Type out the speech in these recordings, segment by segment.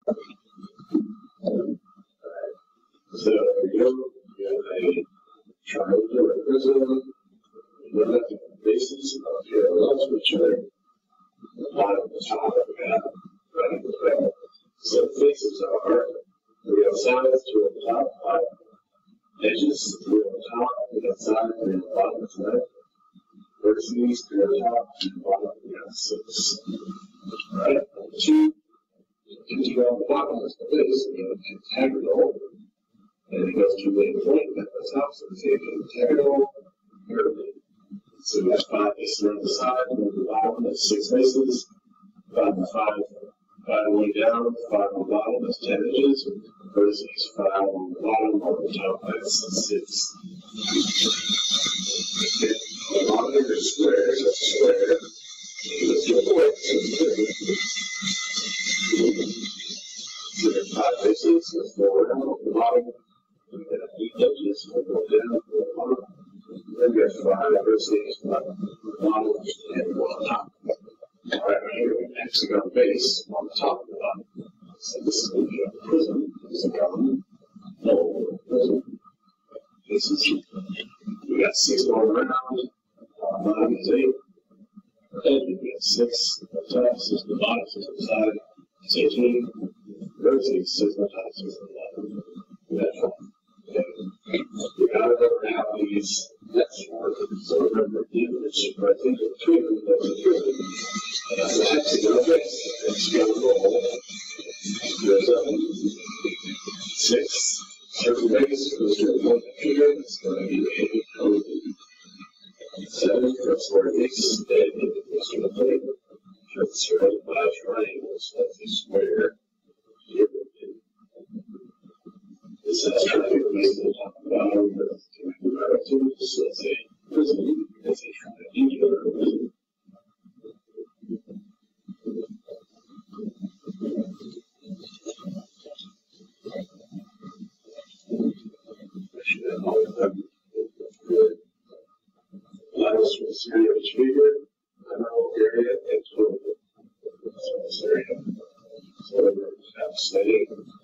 So here we go. We have a triangular prism. We have bases of parallels to each other. The bottom and the top of the map, right in the middle. So the faces are, we have sides, 2 on the top, 5 edges, 3 on the top, we have sides, 3 on the bottom, that's right. Vertices, 3 on the top, 2 on the bottom, we have 6. Right? 2 on the bottom is the base, we have a pentagonal, and it goes to a point at the top, so we say pentagonal pyramid. So we have 5 bases on the side, 1 on the bottom, that's 6 bases, 5 and 5 way down, 5 on the bottom, that's 10 edges, versus 5 on the bottom, on the top, that's 6. Okay. The bottom is square, that's a square. Let's go away. So there's 5 bases, let's go around on the bottom, and then 8 edges, we'll go down to the bottom. Then we have 5 versus 5 on the bottom, and 1 on top. All right, here we have an hexagon base on the top of the bottom. So this is going to be a prism, hexagon, prism. Bases. We got 6 going around, bottom is 8. Edge, we got 6 on the top, 6 on the bottom, 6 on the side, it's 18. Versus 6 on the top, 6 on the bottom. We got 4. Okay. We got to go around these next four. So remember the image right in between them, that's a pyramid. And that's a hexagon base. Hexagon roll. There's 6 circle base goes to a point here. It's going to be a code. 7 for a square base. 8 goes to a plate. It's surrounded by triangles. That's a square. This is triangle base at the top and bottom. That's so it's a prism. It's a triangular prism. Last was area of each figure, general area, and total surface area. So we have say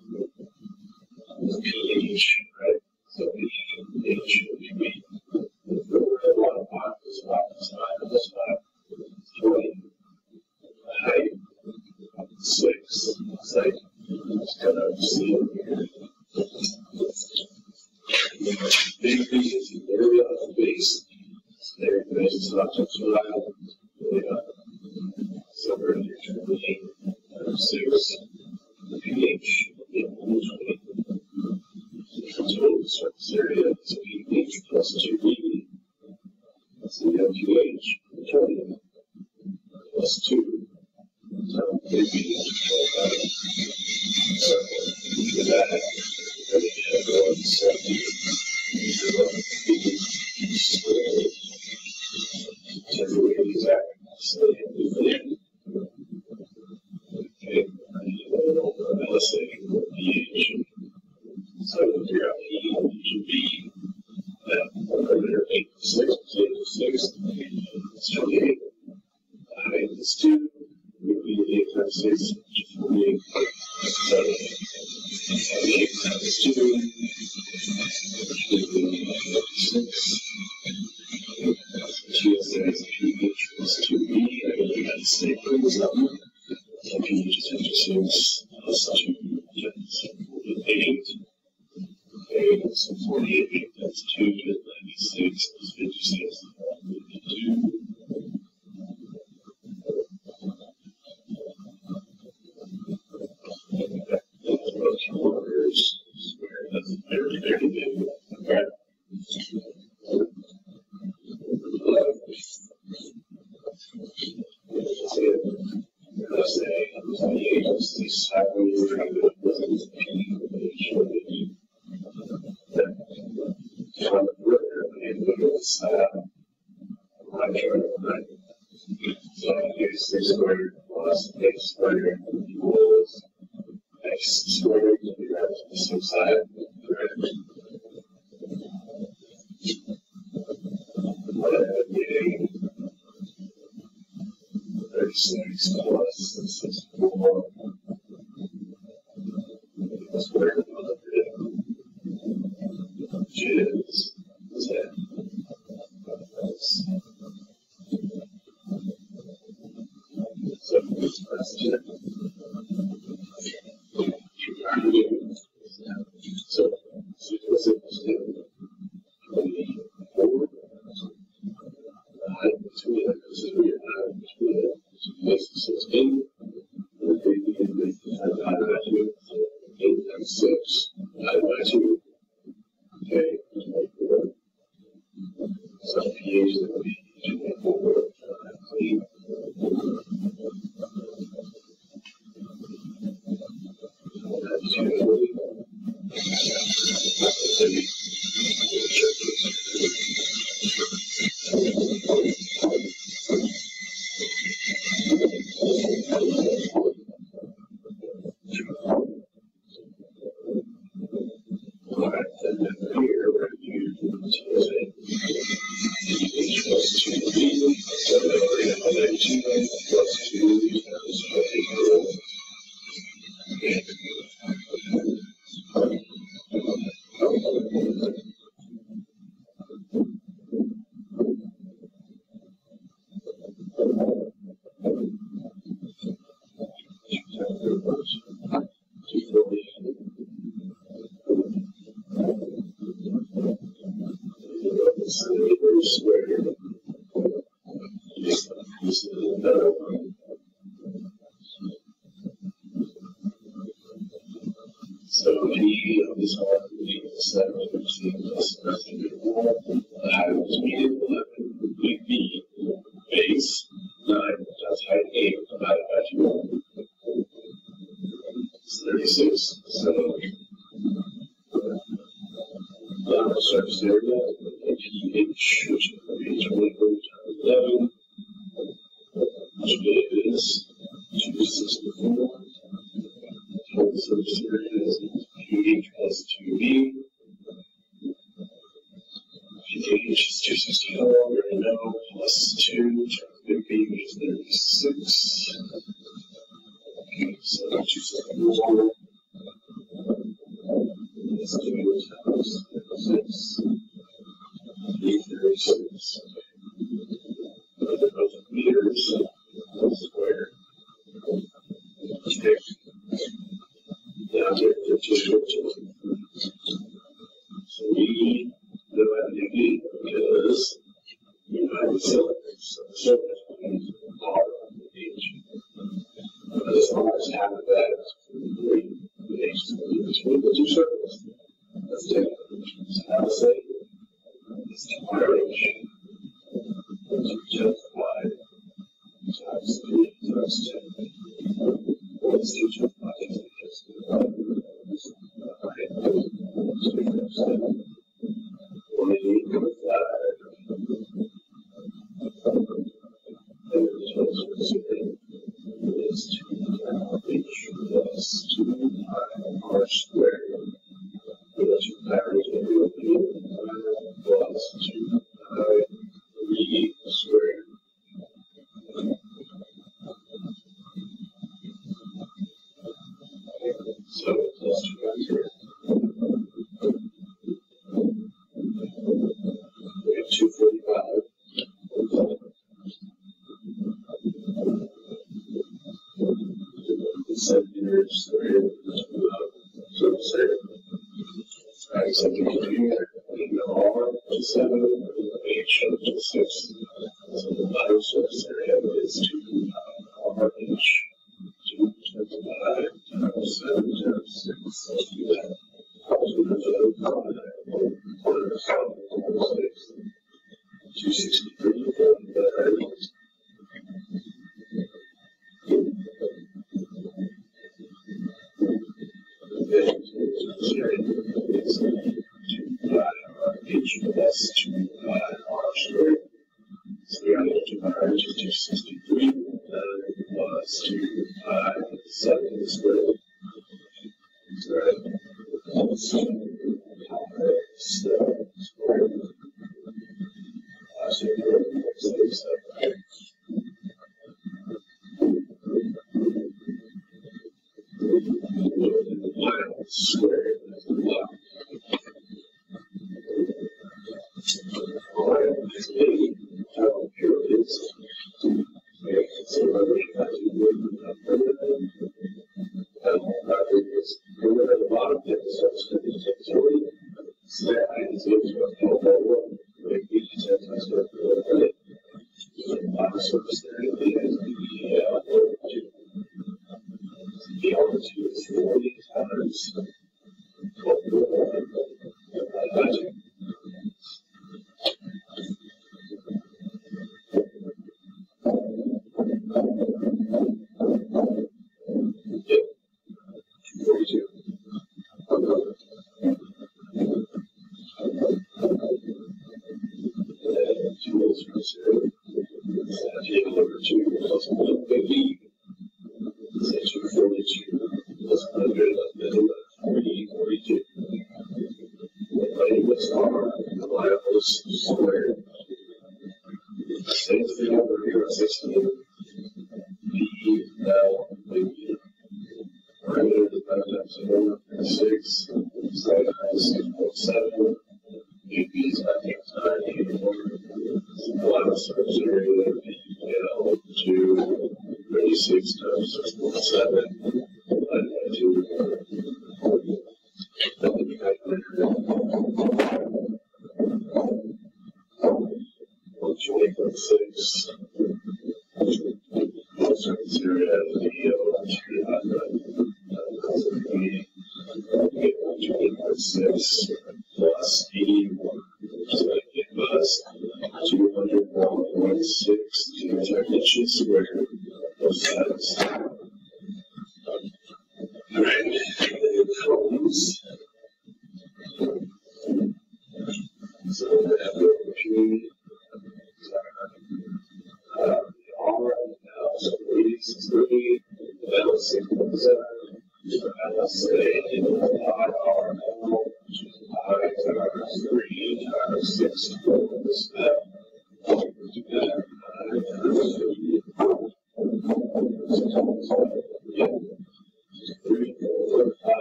pH, right? So pH would be the bottom part, this part, this part, this part, 20. Height, 6. It's like, it's kind of see it here. Big B is the area of the base. There it is, it's not just around. So we're here to the 6. pH, 20. Total surface area is pH plus 2B. That's the pH, 20, plus 2. So maybe with that, we're going to go on 70. Exact. Okay, let's say pH. So we figure out E should be that 8 to 6, 8 to 6, it's 28. Height is 2, would be 8 times 6, which is 48. So 8 times 2, which would be 6. GSA is pH plus 2B. I think we got to stay pretty something. So pH is 56 plus 2, that's 48. Okay, so 48, that's 2 to 96 plus 56, 52. That's about kilometers square. That's very, very big. Okay. Let's say sideways triangle presents pH. From the river and look at the side. Right triangle, right? So x squared plus x squared equals x squared. You have the same side, right? Getting 36 plus 64 square root of it, which is 10. So that's 10. So what's it? 24. Between it, so we have between it, so this is 16. And the 8 divided by 2, so 8 times 6 divided by 2. Okay, 24. So pH that would be 24. Clean. That's 240. Alright, then here we're going to use TSA. H plus 2B, so we're going to have 2 plus 2 times 24. Okay. So any of this one would be 7 plus the rest of it. The height was median 11, big B, base 9, that's height 8 divided by 2. It's 36. So the surface area, pH, which would be 24 times 11, which is 264. Total surface area is pH plus 2B. pH is 264, we already know, plus 2 times big B, which is 36. Okay, so 264. Plus 2 times 36. 336. Those are both meters squared. Okay. Now get the 214. So we know how to do it because we have the cylinders. So the surface is R on the H. As long as half of that is free, the H is between the two circles. Let's take it. So now let's say it's 2RH. 2 times Y times 3 times 10. What's 2 times Y times 3 times 10? Is 2H plus 2R squared. With 2 powers of plus 2 squared. So plus 2 here. We have 245. Centimeters squared. Surface area. Alright, centimeters here. R to 7, H to 6. So the bottom surface area is 2RH. 2 times 5 times 7 times 6. Let's do that. 263. H plus 2R squared. So we have 2R, which is 263, plus 257 squared. Right. So squared. So Squared. Alright, this baby, how pure it is. Okay, so we have to work with the at the bottom, get the subscript territory. So that is going to a total make the sentence for the bottom surface area is the altitude is 40 times 12. Squared. Same thing over here at 16. B, L, B. Parameter is 5 times 4, 6. Side is 6.7. AB is 5 times 9, 84. Bottom surface area, B, L, 2. 36 times 6.7. Divided by 2. That would be calculated. 28.6. Surface area of the 28.6 plus 81. So I get us 201.6 inches squared. Both sides. Alright, it comes. So we have the P. So 86.3, balance 6.7, balance a IR, I times 3 times 6 equals that. Yeah. 3, 4, 5.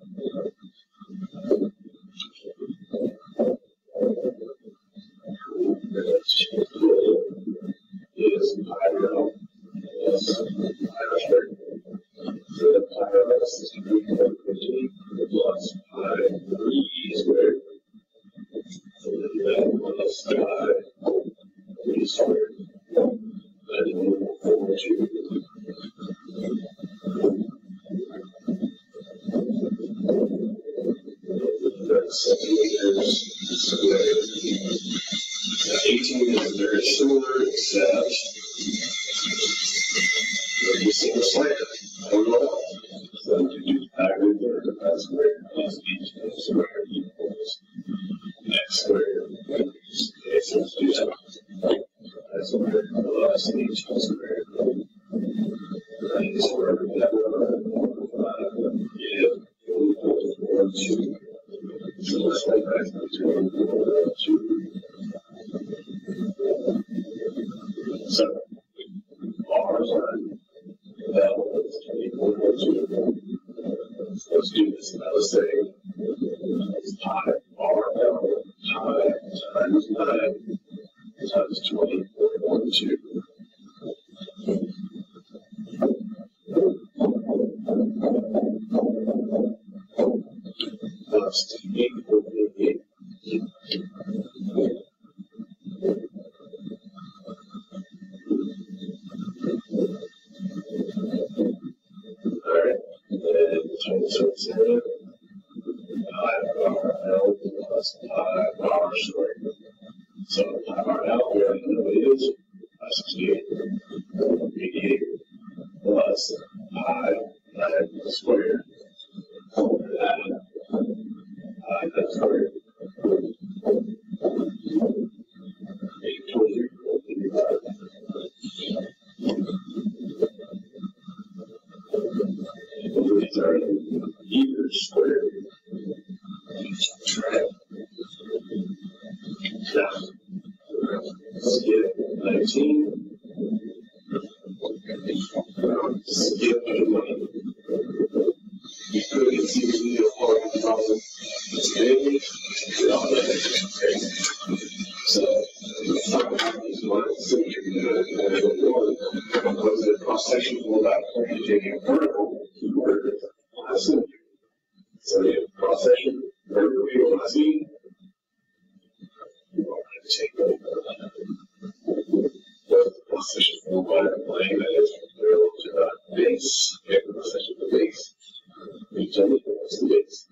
Is pyro. Yes, pyro squared. So the pyro is 3.15 plus pi 3 squared. So then plus pi 3 squared. That is 1.42. That's 7 meters squared. 18 is very similar, except you see the slider. I don't know. So you do aggregate there, that's squared plus h squared equals x squared. Okay, so let's do that. X squared plus h squared. That is squared. Yeah, 1.42. So let's write that between 1.42. So, R side, L is 24.2. Let's do this. Now let's say it's pi RL pi times 9 times 24.2. Plus 8.88. Surface area, pi RL plus pi R squared. So pi RL, we already know what it is, 68, 88 plus pi 9 squared. And pi 9 squared. 823.85. These are meters squared. Try it. Now, skip 19. Skip 20. a vertical keyword on a cylinder. So you have cross section, vertical view on a scene. We're going to take the cross section form by a plane that is parallel to the base. We have the cross section of the base. We tell you what's the base.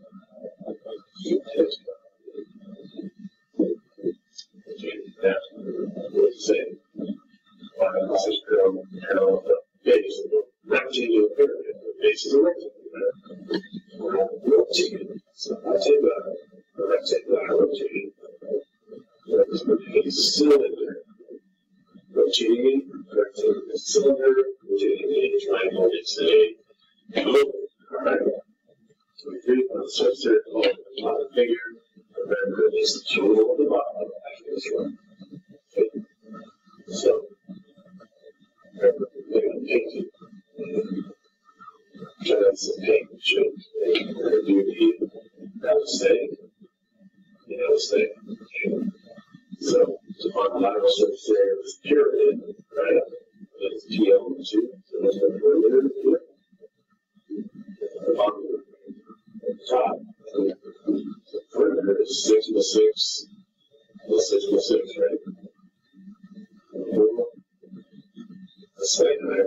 Now, what is it? This is parallel to the base. Rectangular pyramid. The base is a rectangle. We're not rotating. So I take a rectangle, I rotate it. A cylinder. Rotating a rectangle is a cylinder. Rotating a triangle is a globe. Alright. So we create on the surface here called the figure. Remember, it's the total of the bottom of this one. Okay. So, remember, we're going to paint it. Try to some paint. We're going to do the LSA. The LSA. Okay. So, on the lateral surface area of this pyramid, right? It's PL2. So, that's what we're going to do. The bottom of the top. The perimeter is 6 by 6. Plus 6 by 6, right? The second there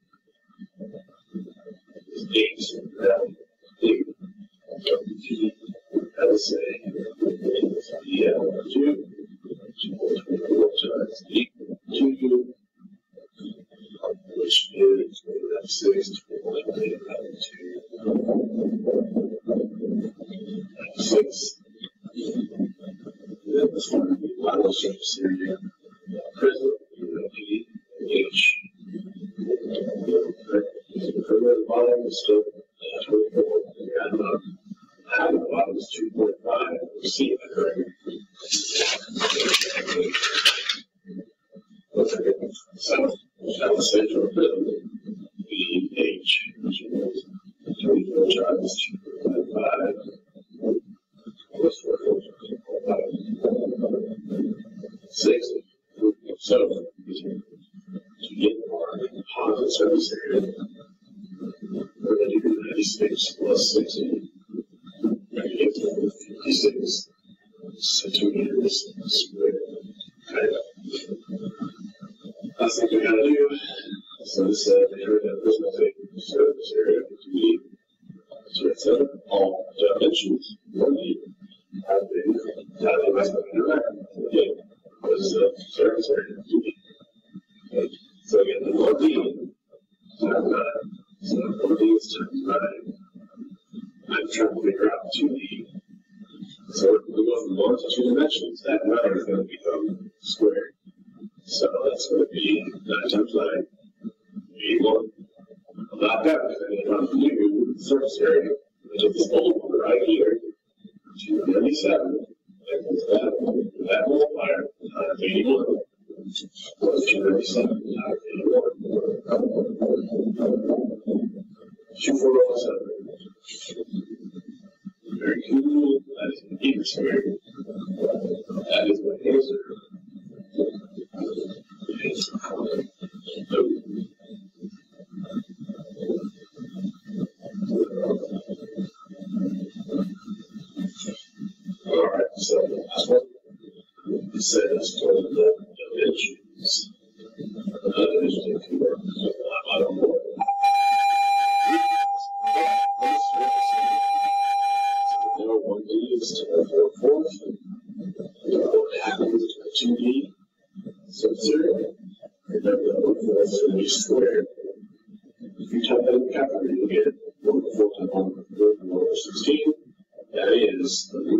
is 8. Now, 8. T, LSA, is PL2. 24 times 8, 2, which is 6, 6. Then this one would be lateral surface area, prism, P, H. The bottom is still 24. And half the bottom is 2.5. We see that, correct? So, let's say for prism, H, which is 24 times 2.5. Plus 4.5. 60. So, to get our composite surface area, we're going to do 96 plus 60. We're going to get 56 centimeters squared. Okay. Last thing we got to do, so this prismatic surface area to be to all dimensions, 1D, have been calculated by the okay. Was the surface area 2D. Okay. So again, the 1D times 9. So 1D is times 9. I'm trying to figure out 2D. So we're going to go from 1 to 2 dimensions. That 9 is going to become squared. So that's going to be 9 times 9. 81. Not that, because I'm going to do the surface area, which is this old one right here, 297. That multiplier times 81. Plus 297 times 81. 2407. Very cool. That is an meter squared. That is my answer. Alright, so the last one. It says for the dimensions. Dimensions can work. I don't know. So now 1D is 4/4. What happens to 2D? So 0. Remember that 1/4 is going to be squared. If you type that in the calculator, you get 1/4 times 1/4 is 16. That is the